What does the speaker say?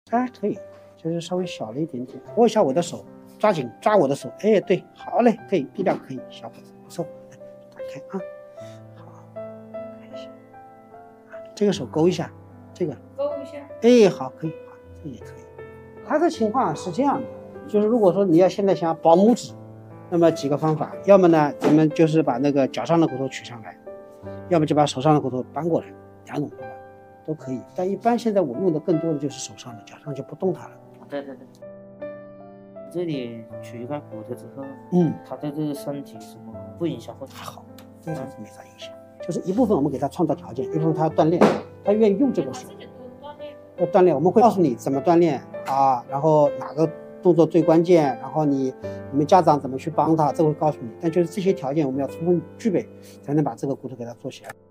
哎，可以，就是稍微小了一点点，握一下我的手，抓紧抓我的手，哎，对，好嘞，可以，力量可以，小伙子不错，打开啊，好，看一下，这个手勾一下，这个勾一下， 哎，好，可以，好，这也可以。他的情况是这样的，就是如果说你要现在想要保拇指，那么几个方法，要么呢，咱们就是把那个脚上的骨头取上来，要么就把手上的骨头搬过来，两种方法都可以。但一般现在我用的更多的就是手上的，脚上就不动它了。 对，这里取一块骨头之后，他对这个身体什么不影响或者还好，这个是没啥影响。就是一部分我们给他创造条件，一部分他要锻炼，他愿意用这个手，要锻炼，我们会告诉你怎么锻炼啊，然后哪个动作最关键，然后你们家长怎么去帮他，这会告诉你。但就是这些条件我们要充分具备，才能把这个骨头给他做起来。